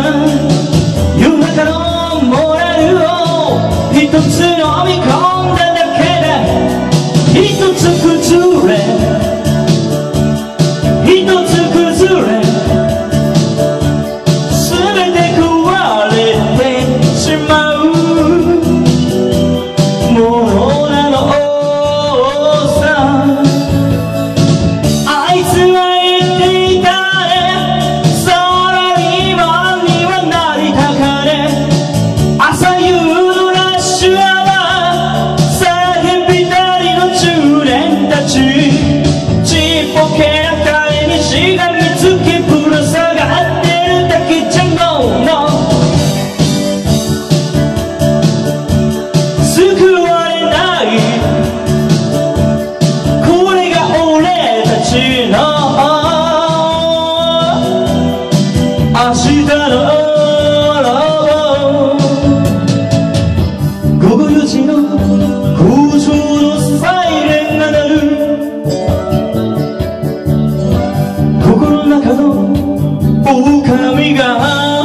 夜中のモラルを一つ飲み込んだだけで一つ崩れ一つ崩れ全て壊れてしまうものなのさ。あいつは言っていたね、サラリーマンにはなりたかね。朝夕のラッシュアワー、さへんぴたりの中年たち、ちっぽけな彼にしがみつきぶら下がってるだけじゃの救われない、これが俺たちの明日の午後4時の工場のサイレンが鳴る。心の中の狼が